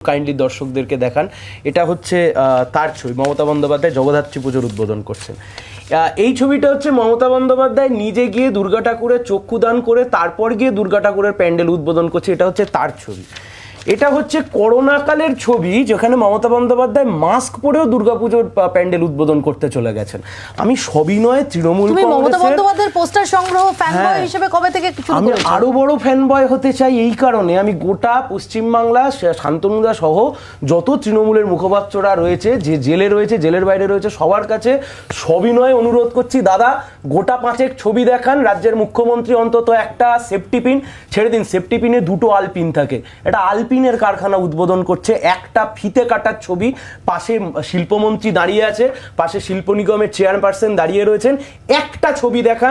Kindly দর্শকদেরকে দেখান। এটা হচ্ছে তার ছবি, মমতা বন্দ্যোপাধ্যায় জগদ্ধাত্রী পুজোর উদ্বোধন করছেন। এই ছবিটা হচ্ছে মমতা বন্দ্যোপাধ্যায় নিজে গিয়ে দুর্গা ঠাকুরের চক্ষুদান করে তারপর গিয়ে দুর্গা ঠাকুরের প্যান্ডেল উদ্বোধন করছে, এটা হচ্ছে তার ছবি। এটা হচ্ছে করোনাকালের ছবি, যেখানে মমতা বন্দ্যোপাধ্যায় মাস্ক পরেও দুর্গাপুজোর প্যান্ডেল উদ্বোধন করতে চলে গেছেন। আমি সবিনয়ে তৃণমূল কংগ্রেসের পোস্টার সংগ্রহ ফ্যানবয় হিসেবে কবে থেকে আমি আরো বড় ফ্যানবয় হতে চাই এই কারণে, আমি গোটা পশ্চিমবাংলা শান্তনুদা সহ যত তৃণমূলের মুখপাত্ররা রয়েছে, যে জেলে রয়েছে, জেলের বাইরে রয়েছে, সবার কাছে সবিনয়ে অনুরোধ করছি, দাদা গোটা 5 ছবি দেখান। রাজ্যের মুখ্যমন্ত্রী অন্তত একটা সেফটি পিন, ছেড়ে দিন সেফটি পিনে 2টো আলপিন থাকে, এটা আলপিনের কারখানা উদ্বোধন করছে, একটা ফিতে কাটার ছবি, পাশে শিল্পমন্ত্রী দাঁড়িয়ে আছে, পাশে শিল্প নিগমের চেয়ারপারসন দাঁড়িয়ে রয়েছেন, একটা ছবি দেখান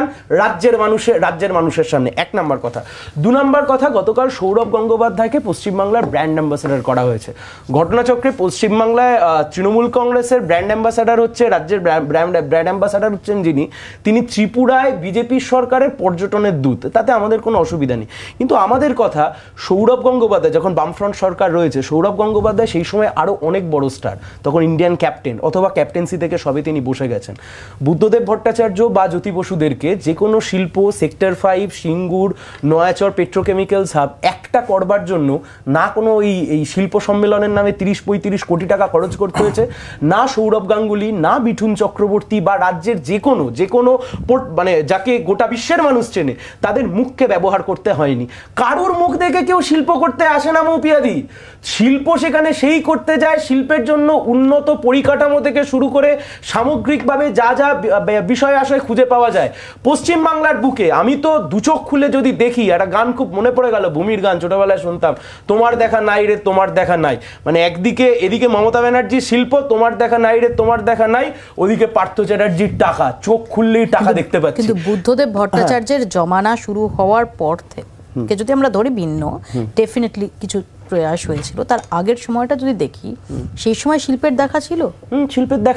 রাজ্যের মানুষের সামনে। 1 নম্বর কথা। 2 নম্বর কথা, গতকাল সৌরভ গঙ্গোপাধ্যায়কে পশ্চিমবাংলার ব্র্যান্ড অ্যাম্বাসেডর করা হয়েছে। ঘটনাচক্রে পশ্চিমবাংলায় তৃণমূল কংগ্রেসের ব্র্যান্ড অ্যাম্বাসেডর হচ্ছে, রাজ্যের ব্র্যান্ড অ্যাম্বাসেডর হচ্ছেন যিনি, তিনি ত্রিপুরায় বিজেপি সরকারের পর্যটনের দূত, তাতে আমাদের কোনো অসুবিধা নেই। কিন্তু আমাদের কথা, সৌরভ গঙ্গোপাধ্যায় যখন বামফ্রন্ট সরকার রয়েছে, সৌরভ গঙ্গোপাধ্যায় সেই সময় আরও অনেক বড় স্টার, তখন ইন্ডিয়ান ক্যাপ্টেন অথবা ক্যাপ্টেন্সি থেকে সবে তিনি বসে গেছেন। বুদ্ধদেব ভট্টাচার্য বা জ্যোতি বসুদেরকে যে কোনো শিল্প, sector 5, Singur, Nayachar petrochemicals hub একটা করবার জন্য না কোনো এই শিল্প সম্মেলনের নামে 30-35 কোটি টাকা খরচ করতে হয়েছে, না সৌরভ গাঙ্গুলি, না মিঠুন চক্রবর্তী বা রাজ্যের যে কোনো মানে যাকে গোটা বিশ্বের মানুষ চেনে, তাদের মুখকে ব্যবহার করতে হয়নি। কারোর মুখ দেখে কেউ শিল্প করতে আসে না মৌপিয়াদি। শিল্প সেখানে সেই করতে যায়, শিল্পের জন্য উন্নত পরিকাঠামো থেকে শুরু করে সামগ্রিকভাবে যা যা বিষয় আশয় খুঁজে পাওয়া যায় পশ্চিমবাংলার বুকে। আমি তো 2 চোখ খুলে যদি দেখি, একটা গান খুব মনে পড়ে গেল, ভূমির গান, ছোটবেলায় শুনতাম, তোমার দেখা নাই রে তোমার দেখা নাই, মানে একদিকে এদিকে মমতা ব্যানার্জির শিল্প, তোমার দেখা নাই রে তোমার দেখা নাই, ওদিকে পার্থ চ্যাটার্জির টাকা, চোখ খুললেই টাকা দেখতে পাচ্ছি। কিন্তু বুদ্ধদেব ভট্টাচার্যের জমানা শুরু হওয়ার পর থেকে যদি আমরা ধরি, ভিন্ন ডেফিনেটলি কিছু প্রয়াস হয়েছিল, তার আগের সময়টা যদি দেখি, সেই সময় শিল্পের দেখা ছিল। শিল্পের দেখা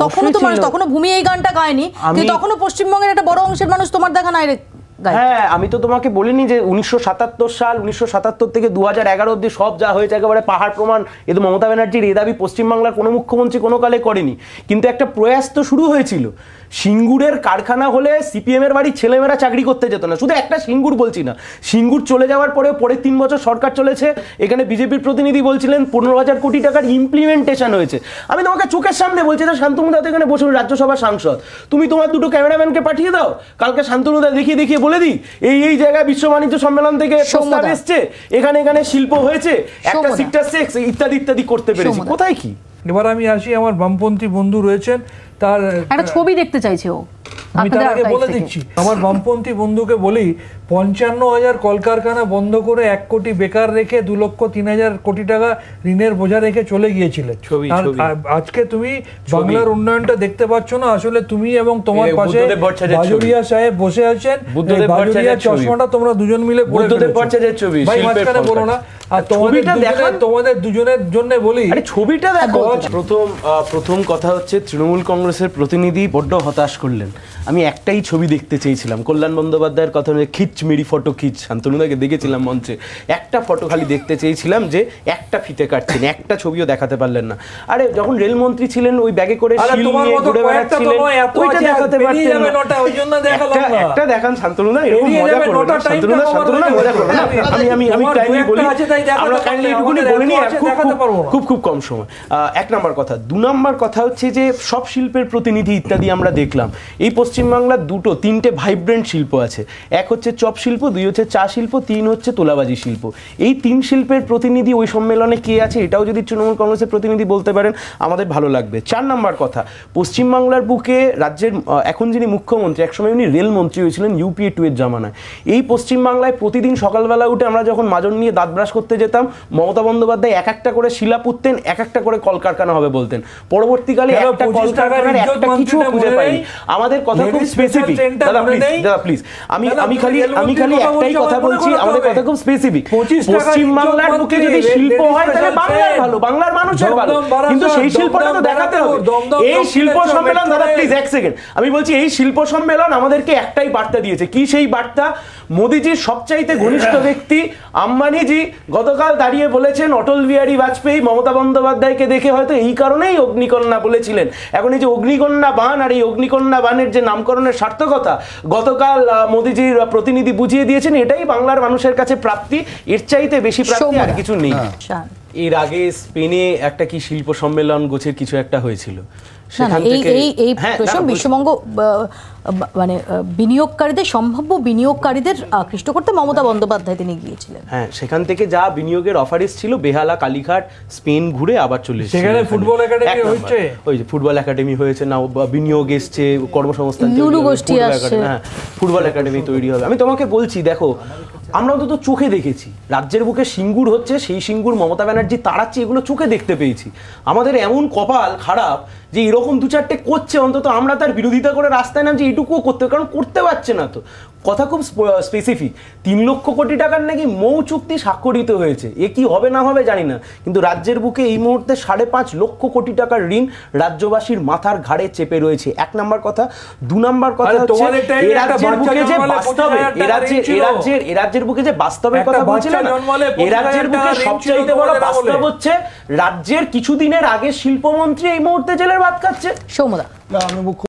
তখনও ভূমি এই গানটা গায়নি, কিন্তু তখনও পশ্চিমবঙ্গের একটা বড় অংশের মানুষ তোমার দেখা নাই রে। হ্যাঁ, আমি তো তোমাকে বলিনি যে 1977 সাল, 1977 থেকে 2011 অব্দি সব যা হয়েছে একেবারে পাহাড় প্রমাণ। এ তো মমতা ব্যানার্জির এ দাবি পশ্চিমবাংলার কোনো মুখ্যমন্ত্রী কোনো কালে করেনি, কিন্তু একটা প্রয়াস তো শুরু হয়েছিল। সিঙ্গুরের কারখানা হলে সিপিএম এর বাড়ির ছেলেমেয়েরা চাকরি করতে যেত না, শুধু একটা সিঙ্গুর বলছি না, সিঙ্গুর চলে যাওয়ার পরে 3 বছর সরকার চলেছে, এখানে বিজেপির প্রতিনিধি বলছিলেন 15,000 কোটি টাকার ইমপ্লিমেন্টেশন হয়েছে। আমি তোমাকে চোখের সামনে বলছি, তো শান্তনুদা এখানে বসে রাজ্যসভার সাংসদ, তুমি তোমার 2টো ক্যামেরাম্যানকে পাঠিয়ে দাও, কালকে শান্তনুদা দেখিয়ে বলে দিই এই জায়গায় বিশ্ব বাণিজ্য সম্মেলন থেকে প্রস্তাব এসছে, এখানে শিল্প হয়েছে, একটা সেক্টর 6 ইত্যাদি করতে পেরেছি। কোথায় কি? এবার আমি আসি, আমার বামপন্থী বন্ধু রয়েছেন, তার একটা ছবি দেখতে চাইছে ও। আমি তার আগে বলে দিচ্ছি, আমার বামপন্থী বন্ধুকে বলি, 55,000 কলকারখানা বন্ধ করে 1 কোটি বেকার রেখে 2,03,000 কোটি টাকা ঋণের বোঝা রেখে চলে গিয়েছিলেন। আজকে তুমি বাংলার উন্নয়নটা দেখতে পাচ্ছ না। আসলে তুমি এবং তোমার পাশে বাজুরিয়া সাহেব বসে আছেন, বাজুরিয়া চশমাটা তোমরা দুজন মিলে পরে ফেলেছো। ভাই মাঝখানে বলো না। আর তোমাদের দুজনের জন্য বলি, ছবিটা দেখো। প্রথম কথা হচ্ছে, তৃণমূল কংগ্রেসের প্রতিনিধি বড্ড হতাশ করলেন। আমি একটাই ছবি দেখতে চেয়েছিলাম, কল্যাণ বন্দ্যোপাধ্যায়ের কথা, খিচ মেরি ফটো খিচ, শান্তনুদাকে দেখেছিলাম মঞ্চে, একটা ফটো খালি দেখতে চেয়েছিলাম, যে একটা ফিতে কাটছেন, একটা ছবিও দেখাতে পারলেন না। আরে যখন রেলমন্ত্রী ছিলেন, ওই ব্যাগে করে ঘুরে বেড়াচ্ছিলেন, ওইটা দেখাতে পারতেন না। একটা দেখান শান্তনুদা, এরকম মজা করবেন না শান্তনুদা, মজা করবেন না। আমি টাইমলি বলি, আমরা কাইন্ডলি এটুকুনি বলে নিই, খুব কম সময়। 1 নম্বর কথা। 2 নম্বর কথা হচ্ছে যে সব শিল্পের প্রতিনিধি ইত্যাদি আমরা দেখলাম। এই পশ্চিমবাংলার 3টে ভাইব্রেন্ট শিল্প আছে, 1 হচ্ছে চপ শিল্প, 2 হচ্ছে চা শিল্প, 3 হচ্ছে তোলাবাজি শিল্প। এই 3 শিল্পের প্রতিনিধি ওই সম্মেলনে কে আছে, এটাও যদি তৃণমূল কংগ্রেসের প্রতিনিধি বলতে পারেন আমাদের ভালো লাগবে। 4 নম্বর কথা, পশ্চিমবাংলার বুকে রাজ্যের এখন যিনি মুখ্যমন্ত্রী, একসময় উনি রেলমন্ত্রী হয়েছিলেন UPA 2 এর জামানায়। এই পশ্চিমবাংলায় প্রতিদিন সকালবেলা উঠে আমরা যখন মাজন নিয়ে দাঁত ব্রাশ করতে যেতাম, মমতা বন্দ্যোপাধ্যায় একটা করে শিলা পুঁততেন, একটা করে কলকারখানা হবে বলতেন। পরবর্তীকালে একটা কলকারখানার একটা কিছু খুঁজে পাইনি। আমাদের কথা খুব স্পেসিফিক, দাদা প্লিজ, আমি খালি একটাই কথা বলছি, আমাদের কথা খুব স্পেসিফিক। পশ্চিমবাংলার বুকে যদি শিল্প হয় তাহলে বাংলার ভালো, বাংলার মানুষের ভালো, কিন্তু সেই শিল্পটা তো দেখাতে হবে। এই শিল্প সম্মেলন, দাদা প্লিজ 1 সেকেন্ড, আমি বলছি এই শিল্প সম্মেলন আমাদেরকে একটাই বার্তা দিয়েছে। কি সেই বার্তা? মোদিজির সবচাইতে ঘনিষ্ঠ ব্যক্তি আম্বানিজি গতকাল দাঁড়িয়ে বলেছেন অটল বিহারী বাজপেয়ী মমতা বন্দ্যোপাধ্যায়কে দেখে হয়তো এই কারণেই অগ্নিকন্যা বলেছিলেন। এখন এই যে অগ্নিকন্যা বান আর এই অগ্নিকন্যা বানের যে নামকরণের সার্থকতা গতকাল মোদিজির প্রতিনিধি বুঝিয়ে দিয়েছেন, এটাই বাংলার মানুষের কাছে প্রাপ্তি, এর চাইতে বেশি প্রাপ্তি আর কিছু নেই। এর আগে স্পেনে একটা কি শিল্প সম্মেলন গোছের কিছু একটা হয়েছিল, বিশ্ববঙ্গ মানে বিনিয়োগকারীদের সম্ভাব্য বিনিয়োগকারীদের আকৃষ্ট করতে মমতা বন্দ্যোপাধ্যায় তিনি গিয়েছিলেন। হ্যাঁ, সেখান থেকে যা বিনিয়োগের অফার এসেছিল বেহালা, কালীঘাট, স্পেন ঘুরে আবার চলে এসেছে। সেখানে ফুটবল একাডেমি হচ্ছে, ওই যে ফুটবল একাডেমি হয়েছে না, বিনিয়োগ এসছে, কর্মসংস্থান, লুলু গোষ্ঠী আসছে, হ্যাঁ ফুটবল একাডেমি তৈরি হবে। আমি তোমাকে বলছি, দেখো আমরা অন্তত চোখে দেখেছি রাজ্যের বুকে সিঙ্গুর হচ্ছে, সেই সিঙ্গুর মমতা ব্যানার্জি তাড়াচ্ছে, এগুলো চোখে দেখতে পেয়েছি। আমাদের এমন কপাল খারাপ যে এরকম দু চারটে করছে, অন্তত আমরা তার বিরোধিতা করে রাস্তায় নামছি, এইটুকুও করতে হবে, কারণ করতে পারছে না। তো কথা খুব স্পেসিফিক, 3 লক্ষ কোটি টাকার নাকি মৌ চুক্তি স্বাক্ষরিত হয়েছে, এ কি হবে না হবে জানি না, কিন্তু রাজ্যের বুকে এই মুহূর্তে 5.5 লক্ষ কোটি টাকার ঋণ রাজ্যবাসীর মাথার ঘাড়ে চেপে রয়েছে। 1 নম্বর কথা। 2 নম্বর কথা হচ্ছে এ রাজ্যের বুকে যে বাস্তবে এ রাজ্যের বুকে যে বাস্তবের কথা বলছিলেন, এ রাজ্যের বুকে সবচেয়ে বড় বাস্তব হচ্ছে রাজ্যের কিছুদিনের আগে শিল্পমন্ত্রী এই মুহূর্তে জেলের ভাত খাচ্ছে। সৌমদা,